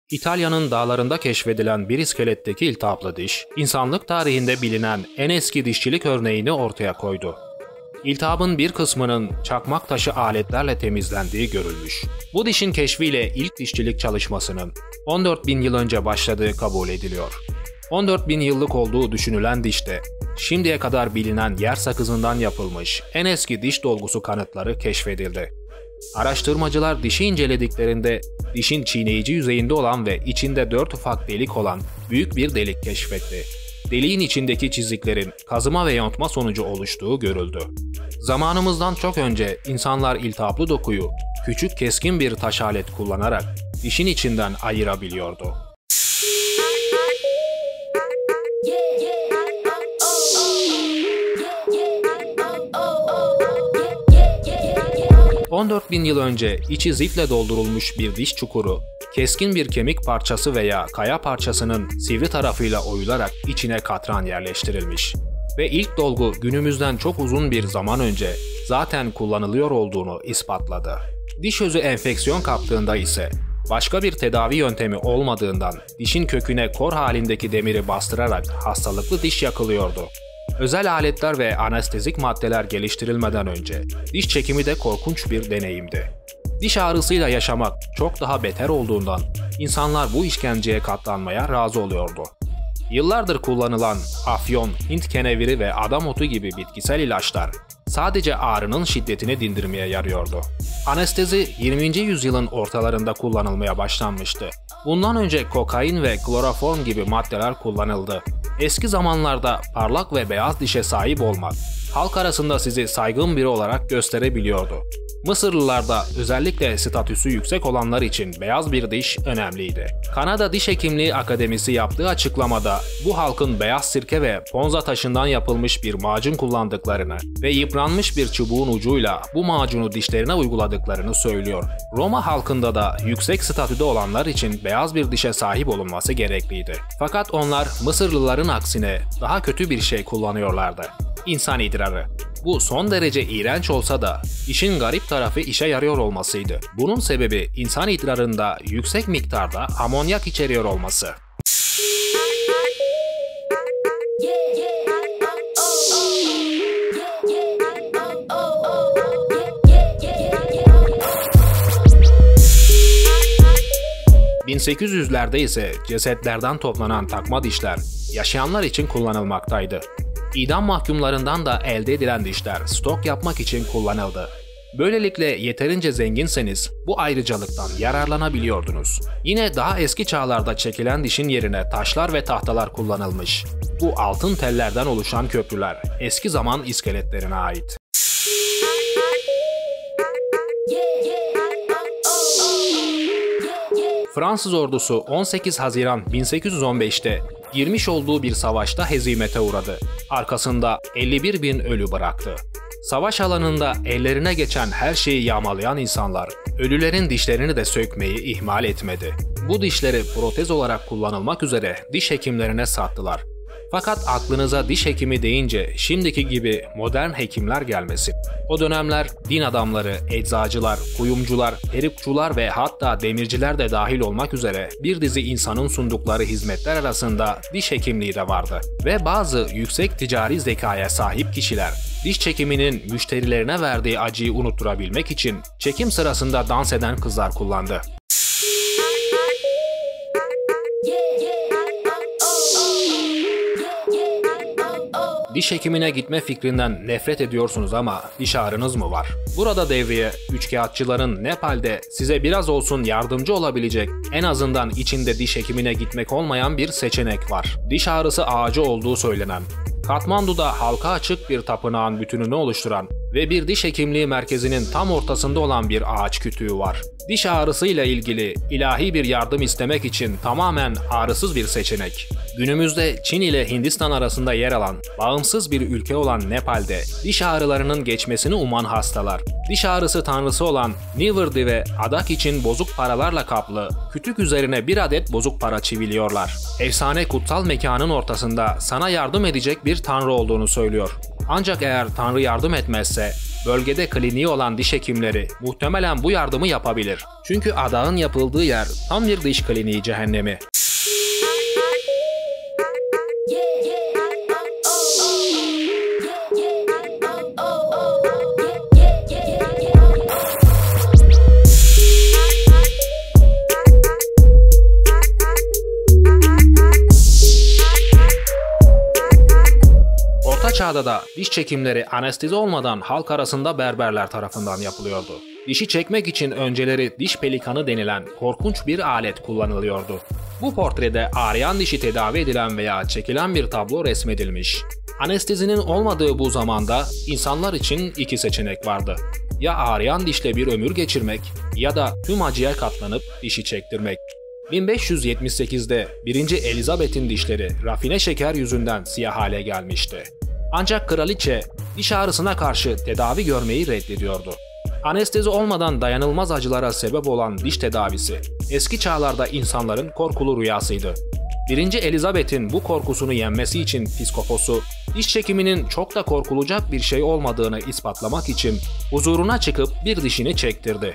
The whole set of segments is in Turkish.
İtalya'nın dağlarında keşfedilen bir iskeletteki iltihaplı diş, insanlık tarihinde bilinen en eski dişçilik örneğini ortaya koydu. İltihabın bir kısmının çakmak taşı aletlerle temizlendiği görülmüş. Bu dişin keşfiyle ilk dişçilik çalışmasının 14.000 yıl önce başladığı kabul ediliyor. 14.000 yıllık olduğu düşünülen dişte, şimdiye kadar bilinen yer sakızından yapılmış en eski diş dolgusu kanıtları keşfedildi. Araştırmacılar dişi incelediklerinde dişin çiğneyici yüzeyinde olan ve içinde 4 ufak delik olan büyük bir delik keşfetti. Deliğin içindeki çiziklerin kazıma ve yontma sonucu oluştuğu görüldü. Zamanımızdan çok önce insanlar iltihaplı dokuyu küçük keskin bir taş alet kullanarak dişin içinden ayırabiliyordu. ...14.000 yıl önce içi zifle doldurulmuş bir diş çukuru, keskin bir kemik parçası veya kaya parçasının sivri tarafıyla oyularak içine katran yerleştirilmiş. Ve ilk dolgu günümüzden çok uzun bir zaman önce zaten kullanılıyor olduğunu ispatladı. Diş özü enfeksiyon kaptığında ise başka bir tedavi yöntemi olmadığından dişin köküne kor halindeki demiri bastırarak hastalıklı diş yakılıyordu. Özel aletler ve anestezik maddeler geliştirilmeden önce diş çekimi de korkunç bir deneyimdi. Diş ağrısıyla yaşamak çok daha beter olduğundan insanlar bu işkenceye katlanmaya razı oluyordu. Yıllardır kullanılan afyon, Hint keneviri ve adam otu gibi bitkisel ilaçlar sadece ağrının şiddetini dindirmeye yarıyordu. Anestezi 20. yüzyılın ortalarında kullanılmaya başlanmıştı. Bundan önce kokain ve kloroform gibi maddeler kullanıldı. Eski zamanlarda parlak ve beyaz dişe sahip olmak, halk arasında sizi saygın biri olarak gösterebiliyordu. Mısırlılarda özellikle statüsü yüksek olanlar için beyaz bir diş önemliydi. Kanada Diş Hekimliği Akademisi yaptığı açıklamada bu halkın beyaz sirke ve ponza taşından yapılmış bir macun kullandıklarını ve yıpranmış bir çubuğun ucuyla bu macunu dişlerine uyguladıklarını söylüyor. Roma halkında da yüksek statüde olanlar için beyaz bir dişe sahip olunması gerekliydi. Fakat onlar Mısırlıların aksine daha kötü bir şey kullanıyorlardı. İnsan idrarı. Bu son derece iğrenç olsa da işin garip tarafı işe yarıyor olmasıydı. Bunun sebebi insan idrarında yüksek miktarda amonyak içeriyor olması. ...1800'lerde ise cesetlerden toplanan takma dişler yaşayanlar için kullanılmaktaydı. İdam mahkumlarından da elde edilen dişler stok yapmak için kullanıldı. Böylelikle yeterince zenginseniz bu ayrıcalıktan yararlanabiliyordunuz. Yine daha eski çağlarda çekilen dişin yerine taşlar ve tahtalar kullanılmış. Bu altın tellerden oluşan köprüler eski zaman iskeletlerine ait. Fransız ordusu 18 Haziran 1815'te girmiş olduğu bir savaşta hezimete uğradı. Arkasında 51.000 ölü bıraktı. Savaş alanında ellerine geçen her şeyi yağmalayan insanlar, ölülerin dişlerini de sökmeyi ihmal etmedi. Bu dişleri protez olarak kullanılmak üzere diş hekimlerine sattılar. Fakat aklınıza diş hekimi deyince şimdiki gibi modern hekimler gelmesin. O dönemler din adamları, eczacılar, kuyumcular, perukçular ve hatta demirciler de dahil olmak üzere bir dizi insanın sundukları hizmetler arasında diş hekimliği de vardı. Ve bazı yüksek ticari zekaya sahip kişiler diş çekiminin müşterilerine verdiği acıyı unutturabilmek için çekim sırasında dans eden kızlar kullandı. Diş hekimine gitme fikrinden nefret ediyorsunuz ama diş ağrınız mı var? Burada devreye üçkağıtçıların Nepal'de size biraz olsun yardımcı olabilecek, en azından içinde diş hekimine gitmek olmayan bir seçenek var. Diş ağrısı ağacı olduğu söylenen, Katmandu'da halka açık bir tapınağın bütününü oluşturan ve bir diş hekimliği merkezinin tam ortasında olan bir ağaç kütüğü var. Diş ağrısıyla ilgili ilahi bir yardım istemek için tamamen ağrısız bir seçenek. Günümüzde Çin ile Hindistan arasında yer alan, bağımsız bir ülke olan Nepal'de diş ağrılarının geçmesini uman hastalar, diş ağrısı tanrısı olan Nivrdi ve Adak için bozuk paralarla kaplı, kütük üzerine bir adet bozuk para çiviliyorlar. Efsane kutsal mekanın ortasında sana yardım edecek bir tanrı olduğunu söylüyor. Ancak eğer tanrı yardım etmezse Bölgede kliniği olan diş hekimleri muhtemelen bu yardımı yapabilir. Çünkü adağın yapıldığı yer tam bir diş kliniği cehennemi. Orta Çağ'da da diş çekimleri anestezi olmadan halk arasında berberler tarafından yapılıyordu. Dişi çekmek için önceleri diş pelikanı denilen korkunç bir alet kullanılıyordu. Bu portrede ağrıyan dişi tedavi edilen veya çekilen bir tablo resmedilmiş. Anestezinin olmadığı bu zamanda insanlar için iki seçenek vardı. Ya ağrıyan dişle bir ömür geçirmek ya da tüm acıya katlanıp dişi çektirmek. 1578'de 1. Elizabeth'in dişleri rafine şeker yüzünden siyah hale gelmişti. Ancak kraliçe diş ağrısına karşı tedavi görmeyi reddediyordu. Anestezi olmadan dayanılmaz acılara sebep olan diş tedavisi eski çağlarda insanların korkulu rüyasıydı. 1. Elizabeth'in bu korkusunu yenmesi için piskoposu, diş çekiminin çok da korkulacak bir şey olmadığını ispatlamak için huzuruna çıkıp bir dişini çektirdi.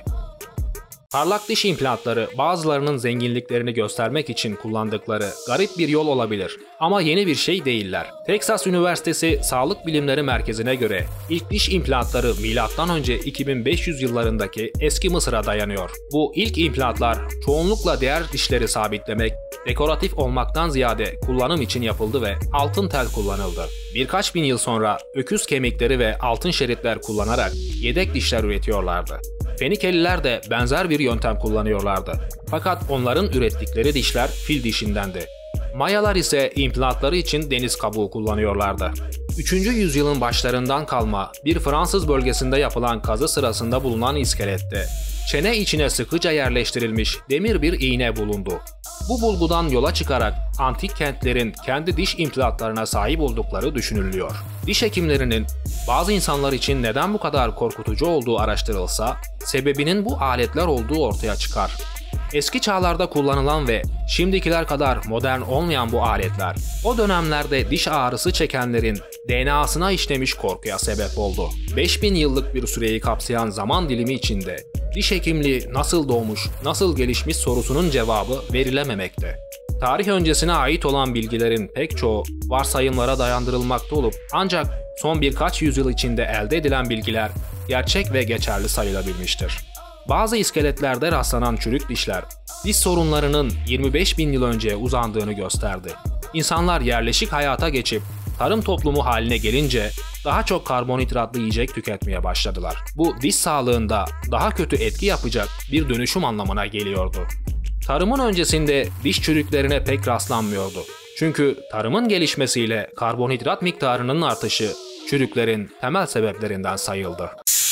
Parlak diş implantları bazılarının zenginliklerini göstermek için kullandıkları garip bir yol olabilir ama yeni bir şey değiller. Texas Üniversitesi Sağlık Bilimleri Merkezi'ne göre ilk diş implantları M.Ö. 2500 yıllarındaki eski Mısır'a dayanıyor. Bu ilk implantlar çoğunlukla diğer dişleri sabitlemek, dekoratif olmaktan ziyade kullanım için yapıldı ve altın tel kullanıldı. Birkaç bin yıl sonra öküz kemikleri ve altın şeritler kullanarak yedek dişler üretiyorlardı. Fenikeliler de benzer bir yöntem kullanıyorlardı. Fakat onların ürettikleri dişler fil dişindendi. Mayalar ise implantları için deniz kabuğu kullanıyorlardı. 3. yüzyılın başlarından kalma bir Fransız bölgesinde yapılan kazı sırasında bulunan iskelette çene içine sıkıca yerleştirilmiş demir bir iğne bulundu. Bu bulgudan yola çıkarak antik kentlerin kendi diş implantlarına sahip oldukları düşünülüyor. Diş hekimlerinin bazı insanlar için neden bu kadar korkutucu olduğu araştırılsa, sebebinin bu aletler olduğu ortaya çıkar. Eski çağlarda kullanılan ve şimdikiler kadar modern olmayan bu aletler, o dönemlerde diş ağrısı çekenlerin DNA'sına işlemiş korkuya sebep oldu. 5000 yıllık bir süreyi kapsayan zaman dilimi içinde diş hekimliği nasıl doğmuş, nasıl gelişmiş sorusunun cevabı verilememekte. Tarih öncesine ait olan bilgilerin pek çoğu varsayımlara dayandırılmakta olup ancak son birkaç yüzyıl içinde elde edilen bilgiler gerçek ve geçerli sayılabilmiştir. Bazı iskeletlerde rastlanan çürük dişler, diş sorunlarının 25.000 yıl önceye uzandığını gösterdi. İnsanlar yerleşik hayata geçip tarım toplumu haline gelince daha çok karbonhidratlı yiyecek tüketmeye başladılar. Bu diş sağlığında daha kötü etki yapacak bir dönüşüm anlamına geliyordu. Tarımın öncesinde diş çürüklerine pek rastlanmıyordu. Çünkü tarımın gelişmesiyle karbonhidrat miktarının artışı çürüklerin temel sebeplerinden sayıldı.